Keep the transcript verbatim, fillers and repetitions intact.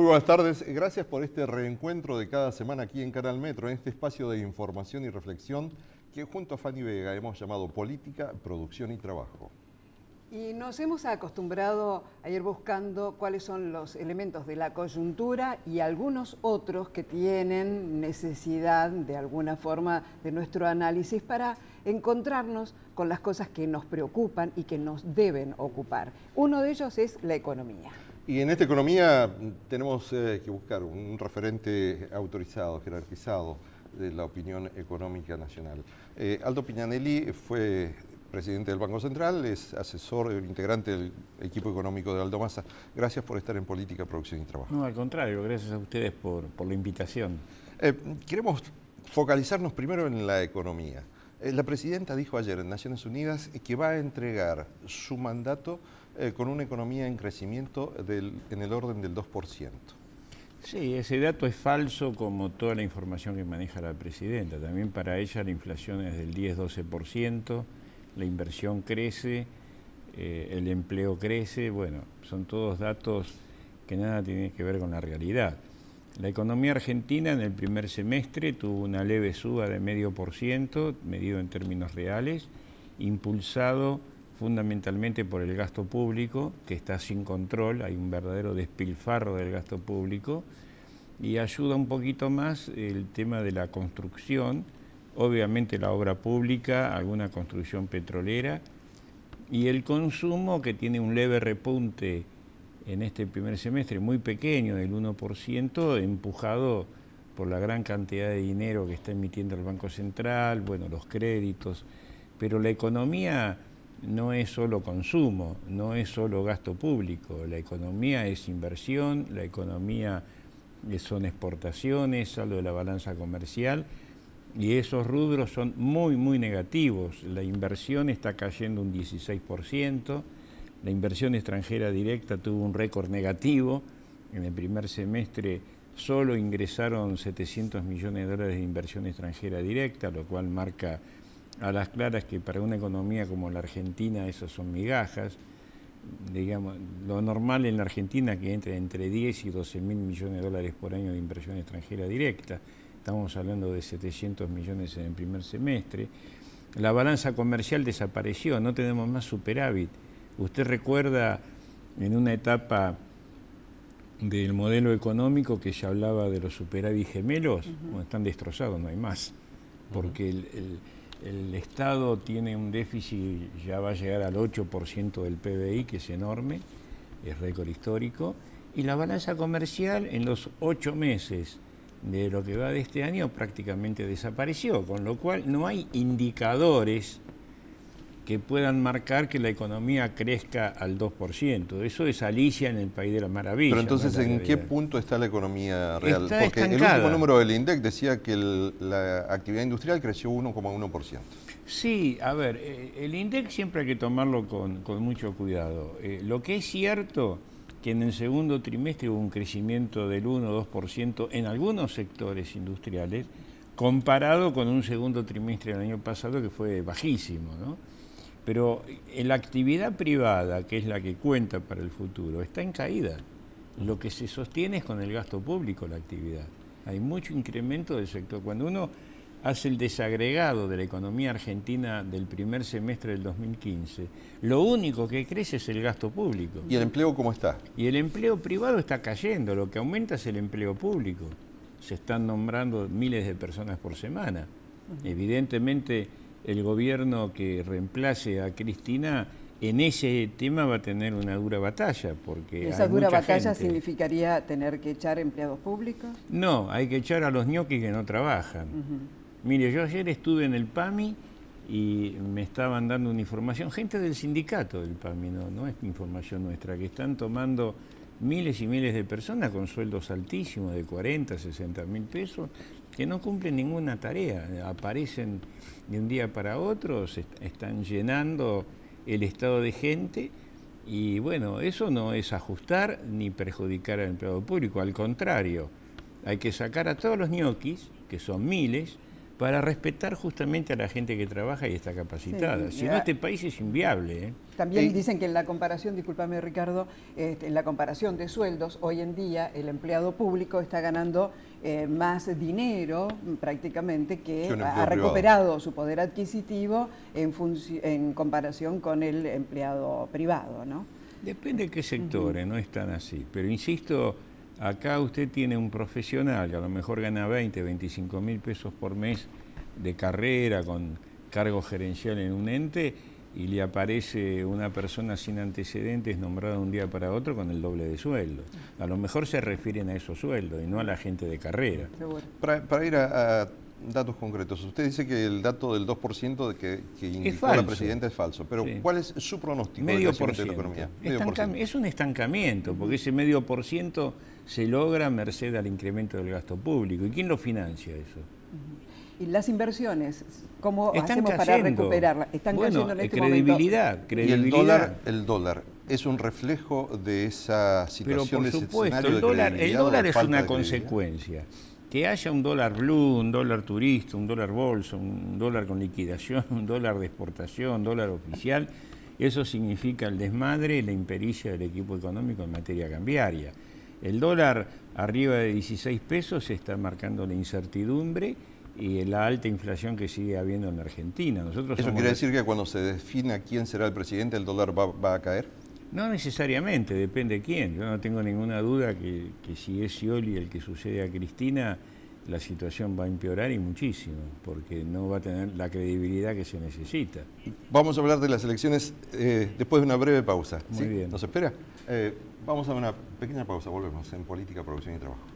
Muy buenas tardes. Gracias por este reencuentro de cada semana aquí en Canal Metro, en este espacio de información y reflexión que junto a Fanny Vega hemos llamado Política, Producción y Trabajo. Y nos hemos acostumbrado a ir buscando cuáles son los elementos de la coyuntura y algunos otros que tienen necesidad de alguna forma de nuestro análisis para encontrarnos con las cosas que nos preocupan y que nos deben ocupar. Uno de ellos es la economía. Y en esta economía tenemos eh, que buscar un referente autorizado, jerarquizado de la opinión económica nacional. Eh, Aldo Pignanelli fue presidente del Banco Central, es asesor, integrante del equipo económico de Aldo Massa. Gracias por estar en Política, Producción y Trabajo. No, al contrario, gracias a ustedes por, por la invitación. Eh, queremos focalizarnos primero en la economía. Eh, la presidenta dijo ayer en Naciones Unidas que va a entregar su mandato eh, con una economía en crecimiento del, en el orden del dos por ciento. Sí, ese dato es falso como toda la información que maneja la presidenta. También para ella la inflación es del diez a doce por ciento. La inversión crece, eh, el empleo crece, bueno, son todos datos que nada tienen que ver con la realidad. La economía argentina en el primer semestre tuvo una leve suba de medio por ciento, medido en términos reales, impulsado fundamentalmente por el gasto público, que está sin control, hay un verdadero despilfarro del gasto público, y ayuda un poquito más el tema de la construcción, obviamente la obra pública, alguna construcción petrolera y el consumo, que tiene un leve repunte en este primer semestre, muy pequeño, del uno por ciento, empujado por la gran cantidad de dinero que está emitiendo el Banco Central, bueno, los créditos, pero la economía no es solo consumo, no es solo gasto público, la economía es inversión, la economía son exportaciones, saldo de la balanza comercial. Y esos rubros son muy, muy negativos. La inversión está cayendo un dieciséis por ciento, la inversión extranjera directa tuvo un récord negativo. En el primer semestre solo ingresaron setecientos millones de dólares de inversión extranjera directa, lo cual marca a las claras que para una economía como la Argentina esas son migajas. Digamos, lo normal en la Argentina es que entre entre diez y doce mil millones de dólares por año de inversión extranjera directa. Estamos hablando de setecientos millones en el primer semestre. La balanza comercial desapareció, no tenemos más superávit. Usted recuerda en una etapa del modelo económico que ya hablaba de los superávit gemelos, uh-huh. Bueno, están destrozados, no hay más. Porque el, el, el Estado tiene un déficit, ya va a llegar al ocho por ciento del P B I, que es enorme, es récord histórico. Y la balanza comercial en los ocho meses de lo que va de este año prácticamente desapareció, con lo cual no hay indicadores que puedan marcar que la economía crezca al dos por ciento. Eso es Alicia en el País de la Maravilla. Pero entonces, ¿no? ¿en qué punto está la economía real? Está Porque estancada. El último número del INDEC decía que el, la actividad industrial creció uno coma uno por ciento. Sí, a ver, el INDEC siempre hay que tomarlo con, con mucho cuidado. Eh, lo que es cierto que en el segundo trimestre hubo un crecimiento del uno o dos por ciento en algunos sectores industriales, comparado con un segundo trimestre del año pasado que fue bajísimo, ¿no? Pero en la actividad privada, que es la que cuenta para el futuro, está en caída. Lo que se sostiene es con el gasto público la actividad. Hay mucho incremento del sector. Cuando uno hace el desagregado de la economía argentina del primer semestre del dos mil quince, lo único que crece es el gasto público. ¿Y el empleo cómo está? Y el empleo privado está cayendo, lo que aumenta es el empleo público. Se están nombrando miles de personas por semana. Uh-huh. Evidentemente, el gobierno que reemplace a Cristina en ese tema va a tener una dura batalla, porque ¿Esa hay dura mucha batalla gente. significaría tener que echar empleados públicos? No, hay que echar a los ñoquis que no trabajan. Uh-huh. Mire, yo ayer estuve en el PAMI y me estaban dando una información, gente del sindicato del PAMI, no, no es información nuestra, que están tomando miles y miles de personas con sueldos altísimos de cuarenta, sesenta mil pesos, que no cumplen ninguna tarea, aparecen de un día para otro, se están llenando el estado de gente y bueno, eso no es ajustar ni perjudicar al empleado público, al contrario, hay que sacar a todos los ñoquis, que son miles, para respetar justamente a la gente que trabaja y está capacitada. Sí, si no, este país es inviable, ¿eh? También y, dicen que en la comparación, discúlpame Ricardo, este, en la comparación de sueldos, hoy en día el empleado público está ganando eh, más dinero prácticamente que sí, ha recuperado su poder adquisitivo en, en comparación con el empleado privado, ¿no? Depende de qué sectores, uh-huh. no es tan así. Pero insisto, acá usted tiene un profesional que a lo mejor gana veinte, veinticinco mil pesos por mes de carrera con cargo gerencial en un ente y le aparece una persona sin antecedentes nombrada de un día para otro con el doble de sueldo. A lo mejor se refieren a esos sueldos y no a la gente de carrera. Para, para ir a, a datos concretos, usted dice que el dato del dos por ciento de que, que indicó la presidenta es falso, pero sí. ¿Cuál es su pronóstico medio del por ciento. De la economía? Medio por ciento. Es un estancamiento, porque ese medio por ciento se logra merced al incremento del gasto público. ¿Y quién lo financia eso? ¿Y las inversiones? ¿Cómo Están hacemos cayendo. para recuperarlas? Están bueno, cayendo en este credibilidad, momento. credibilidad. Y el dólar, el dólar es un reflejo de esa situación, pero por de supuesto, ese escenario el dólar, de el dólar es una de consecuencia. Que haya un dólar blue, un dólar turista, un dólar bolsa, un dólar con liquidación, un dólar de exportación, un dólar oficial, eso significa el desmadre y la impericia del equipo económico en materia cambiaria. El dólar arriba de dieciséis pesos está marcando la incertidumbre y la alta inflación que sigue habiendo en Argentina. Nosotros ¿Eso somos quiere los... decir que cuando se defina quién será el presidente, el dólar va, va a caer? No necesariamente, depende de quién. Yo no tengo ninguna duda que, que si es Scioli el que sucede a Cristina, la situación va a empeorar y muchísimo, porque no va a tener la credibilidad que se necesita. Vamos a hablar de las elecciones eh, después de una breve pausa. Muy ¿Sí? bien. ¿Nos espera? Eh, vamos a una pequeña pausa, volvemos en Política, Producción y Trabajo.